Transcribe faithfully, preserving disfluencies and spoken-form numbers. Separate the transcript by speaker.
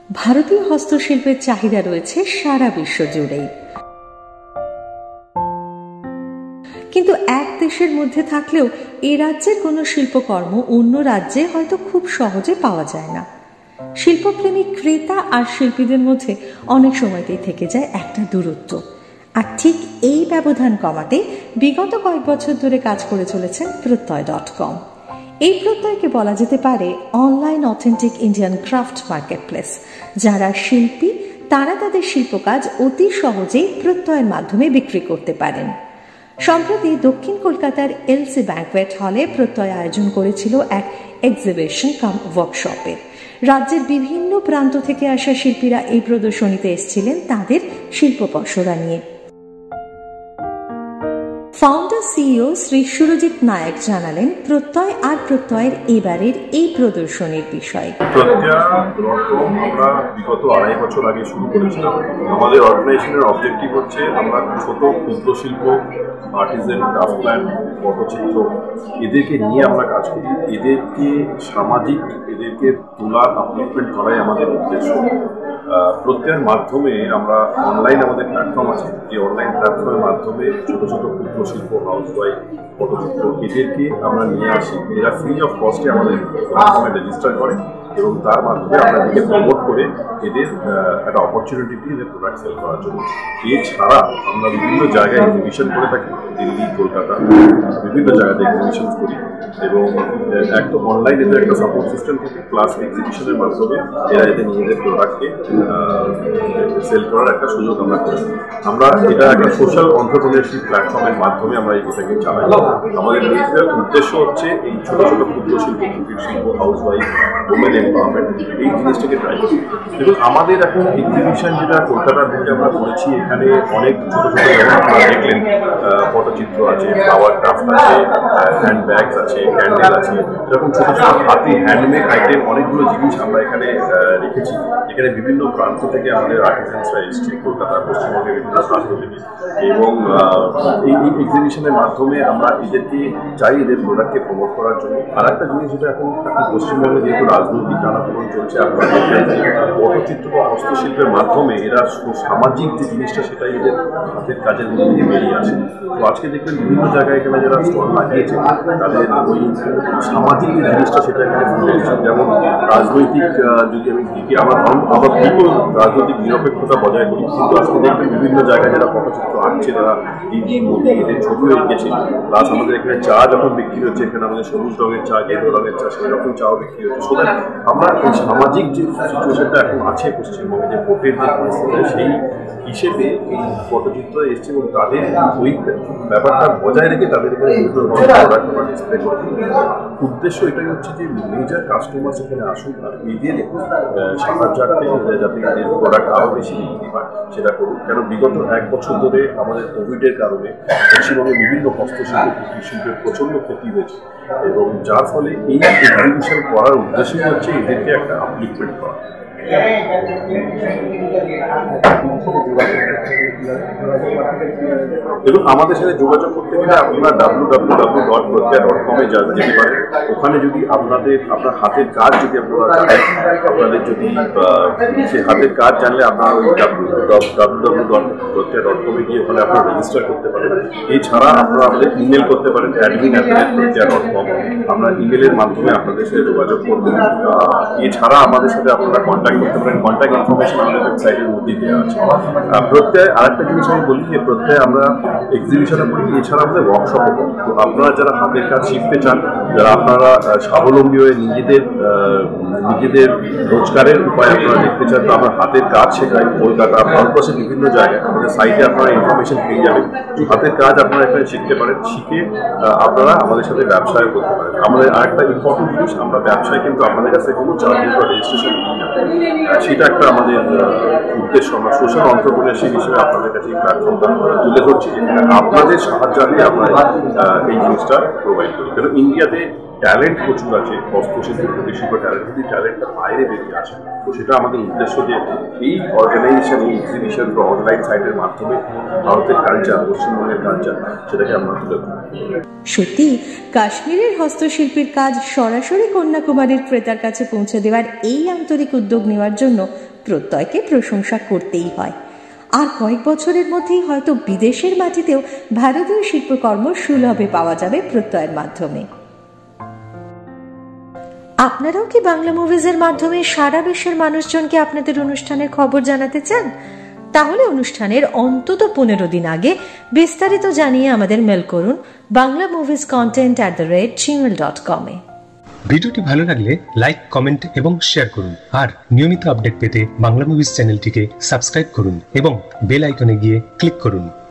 Speaker 1: ভারতীয় হস্তশিল্পের চাহিদা রয়েছে সারা বিশ্ব জুড়েই, কিন্তু এক দেশের মধ্যে থাকলেও এ রাজ্যের কোনো শিল্পকর্ম অন্য রাজ্যে হয়তো খুব সহজে পাওয়া যায় না। শিল্পপ্রেমী ক্রেতা আর শিল্পীদের মধ্যে অনেক সময়তেই থেকে যায় একটা দূরত্ব। আর ঠিক এই ব্যবধান কমাতে বিগত কয়েক বছর ধরে কাজ করে চলেছেন প্রত্যয় ডট কম। এই প্রত্যয়কে বলা যেতে পারে online authentic Indian craft marketplace. যারা শিল্পী তারা তাদের শিল্পকাজ অতি সহজেই প্রত্যয়ের মাধ্যমে বিক্রি করতে পারেন। সম্প্রতি দক্ষিণ কলকাতার এলসি ব্যাংকোয়েট হলে প্রত্যয় আয়োজন করেছিল এক এক্সিবিশন কাম ওয়ার্কশপের। রাজ্যের বিভিন্ন প্রান্ত থেকে আসা শিল্পীরা এই প্রদর্শনীতে এসেছিলেন তাদের শিল্প পসরা নিয়ে। ফাউন্ডার সিইও শ্রী সুরজিৎ নায়ক জানালেন প্রত্যয় আর প্রত্যয়ের এবারের এই প্রদর্শনীর বিষয়।
Speaker 2: প্রত্যয় আমরা বিগত আড়াই বছর আগে শুরু করেছিলাম। আমাদের অর্গানাইজেশনের অবজেক্টিভ হচ্ছে আমরা ছোট ক্ষুদ্র শিল্প, আর্টিজান, ক্রাফটম্যান, পটচিত্র এদেরকে নিয়ে আমরা কাজ করি। এদেরকে সামাজিক, এদেরকে তোলার আপলিফমেন্ট করাই আমাদের উদ্দেশ্য। প্রত্যয়ের মাধ্যমে আমরা অনলাইন আমাদের প্ল্যাটফর্ম আছে, যে অনলাইন প্ল্যাটফর্মের মাধ্যমে ছোটো ছোটো ক্ষুদ্র শিল্প, হাউস ওয়াইফ, পটচিত্র এদেরকে আমরা নিয়ে আসি। এরা ফ্রি অফ কস্টে আমাদের প্ল্যাটফর্মে রেজিস্টার করে এবং তার মাধ্যমে আমরা এদেরকে প্রমোট করে এদের একটা অপরচুনিটি দিই এদের প্রোডাক্ট সেল করার জন্য। এছাড়া আমরা বিভিন্ন জায়গায় এক্সিবিশন করে থাকি, দিল্লি, কলকাতা, বিভিন্ন জায়গাতে এক্সিবিশন করি এবং একদম অনলাইন এদের একটা সাপোর্ট সিস্টেম থাকে, প্লাস এক্সিবিশনের মাধ্যমে এরা এদের নিজেদের প্রোডাক্টকে সেল করার একটা সুযোগ আমরা করি। আমরা এটা একটা সোশ্যাল এন্টারপ্রেনিয়রশিপ প্ল্যাটফর্মের মাধ্যমে আমরা এটাকে চালাই। আমাদের নিজেদের উদ্দেশ্য হচ্ছে এই ছোটো ছোটো ক্ষুদ্র শিল্প, কুটির শিল্প, হাউস ওয়াইফ, ওমেন এমপাওয়ারমেন্ট এই জিনিসটাকে ট্রাই করি। দেখুন আমাদের এখন এক্সিবিশন যেটা কলকাতার দিকে আমরা করেছি, এখানে অনেক ছোটো ছোটো আপনারা দেখলেন পটচিত্র আছে, ফ্লাওয়ার ক্রাফট আছে, হ্যান্ড ব্যাগস আছে, ক্যান্ডেল আছে, এরকম ছোটো ছোটো হাতে হ্যান্ডমেড আইটেম অনেকগুলো জিনিস আমরা এখানে রেখেছি। এখানে বিভিন্ন প্রান্ত থেকে আমাদের আর্টিজানসরা এসছে, কলকাতা, পশ্চিমবঙ্গের বিভিন্ন প্রান্ত থেকে, এবং এই এক্সিবিশনের মাধ্যমে আমরা এদেরকে চাই এদের প্রোডাক্টকে প্রমোট করার জন্য। আর একটা জিনিস যেটা এখন এখন পশ্চিমবঙ্গে যেহেতু রাজনৈতিক টানাপোড়েন চলছে, আপনারা দেখবেন পটচিত্র বা হস্তশিল্পের মাধ্যমে এরা সামাজিক যে জিনিসটা সেটাই এদের হাতের কাজের মধ্যে দিয়ে বেরিয়ে আসে। তো আজকে দেখবেন বিভিন্ন জায়গায় এখানে যারা স্টল লাগিয়েছে তাদের ওই সামাজিক যে জিনিসটা সেটা এখানে ফুটে এসেছে। যেমন রাজনৈতিক যদি আমি দিকে আমরা ধর্ম আমরা দিকেও রাজনৈতিক নিরপেক্ষতা বজায় করি, কিন্তু আজকে দেখবেন বিভিন্ন জায়গায় যারা পটচিত্র আঁকছে তারা দিদি, মোদি এদের ছবিও এঁকেছে। প্লাস আমাদের এখানে চা যখন বিক্রি হচ্ছে, এখানে আমাদের সবুজ রঙের চা, গেরুয়া রঙের চা, সেই রকম চাও বিক্রি হচ্ছে। সুতরাং আমরা এই সামাজিক যে সিচুয়েশনটা এখন আছে পশ্চিমবঙ্গে, যে ভোটের যে পরিস্থিতি, সেই হিসেবে এই পটচিত্র এসছে এবং তাদের ওই ব্যাপারটা বজায় রেখে তাদের এখানে বিভিন্ন প্রোডাক্ট আমরা ডিসপ্লে করে। উদ্দেশ্য এটাই হচ্ছে যে মেজর কাস্টমার সেখানে আসুন আর এদের সাহায্যার্থে যাতে এদের প্রোডাক্ট আরও বেশি বিক্রি হয় সেটা করুন। কেন বিগত এক বছর ধরে আমাদের কোভিডের কারণে পশ্চিমবঙ্গে বিভিন্ন হস্তশিল্প, কুটির শিল্পের প্রচণ্ড ক্ষতি হয়েছে এবং যার ফলে এই এক্সিবিশন করার উদ্দেশ্য হচ্ছে এদেরকে একটা আপলিফমেন্ট করা। দেখুন আমাদের সাথে যোগাযোগ করতে গেলে আপনারা W W W dot Pratyay dot কমে যেতে পারেন। ওখানে যদি আপনাদের আপনার হাতের কাজ যদি আপনারা জানেন, আপনাদের যদি সেই হাতের কাজ জানলে আপনারা ওই W W dot Pratyay dot কমে গিয়ে ওখানে আপনারা রেজিস্টার করতে পারেন। এছাড়া আপনারা আমাদের ইমেল করতে পারেন admin at the rate Pratyay dot com. আমরা ইমেলের মাধ্যমে আপনাদের সাথে যোগাযোগ করবেন। এছাড়া আমাদের সাথে আপনারা কন্ট্যাক্ট করতে পারেন, কন্ট্যাক্ট ইনফরমেশন আমাদের ওয়েবসাইটের মধ্যেই দেওয়া আছে। প্রত্যয় আরেকটা জিনিস আমি বলি যে প্রত্যয় আমরা এক্সিবিশনে করি, এছাড়া আমাদের ওয়ার্কশপও করি। তো আপনারা যারা হাতের কাজ শিখতে চান, যারা আপনারা স্বাবলম্বী হয়ে নিজেদের নিজেদের রোজগারের উপায় আপনারা দেখতে চান, তো আমরা হাতের কাজ শেখাই কলকাতা, ভারতবর্ষের বিভিন্ন জায়গায়। আমাদের সাইটে আপনারা ইনফরমেশন পেয়ে যাবেন। হাতের কাজ আপনারা এখানে শিখতে পারেন, শিখে আপনারা আমাদের সাথে ব্যবসায় করতে পারেন। আমাদের আরেকটা ইম্পর্টেন্ট জিনিস, আমরা ব্যবসায় কিন্তু আপনাদের কাছে কোনো চার্জেস বা রেজিস্ট্রেশন নিই না। সেটা একটা আমাদের উদ্দেশ্য। আমরা সোশ্যাল এন্টারপ্রেনিয়রশিপ হিসেবে আপনাদের কাছে এই প্ল্যাটফর্মটা তুলে ধরছি, আপনাদের সাহায্যার্থে আমরা এই জিনিসটা প্রোভাইড করি। কারণ ইন্ডিয়াতে ট্যালেন্ট প্রচুর আছে, হস্তশিল্প, কুটির শিল্প ট্যালেন্ট, যদি ট্যালেন্টটা বাইরে বেরিয়ে আসে, তো সেটা আমাদের উদ্দেশ্য যে এই অর্গানাইজেশন, এই এক্সিবিশন বা অনলাইন সাইটের মাধ্যমে ভারতের কালচার, পশ্চিমবঙ্গের কালচার সেটাকে আমরা তুলে ধরি।
Speaker 1: সত্যি কাশ্মীরের হস্তশিল্পীর কাজ সরাসরি কন্যাকুমারীর ক্রেতার কাছে পৌঁছে দেওয়ার এই আন্তরিক উদ্যোগ নেওয়ার জন্য প্রত্যয়কে প্রশংসা করতেই হয়। আর কয়েক বছরের মধ্যেই হয়তো বিদেশের মাটিতেও ভারতীয় শিল্পকর্ম সুলভে পাওয়া যাবে প্রত্যয়ের মাধ্যমে। আপনারাও কি বাংলা মুভিজের মাধ্যমে সারা বিশ্বের মানুষজনকে আপনাদের অনুষ্ঠানের খবর জানাতে চান? তাহলে অনুষ্ঠানের অন্তত পনেরো দিন আগে বিস্তারিত জানিয়ে আমাদের মেল করুন Bangla movies content at the rate Gmail dot com এ।
Speaker 3: ভিডিওটি ভালো লাগলে লাইক, কমেন্ট এবং শেয়ার করুন। আর নিয়মিত আপডেট পেতে বাংলা মুভিজ চ্যানেলটিকে সাবস্ক্রাইব করুন এবং বেল আইকনে গিয়ে ক্লিক করুন।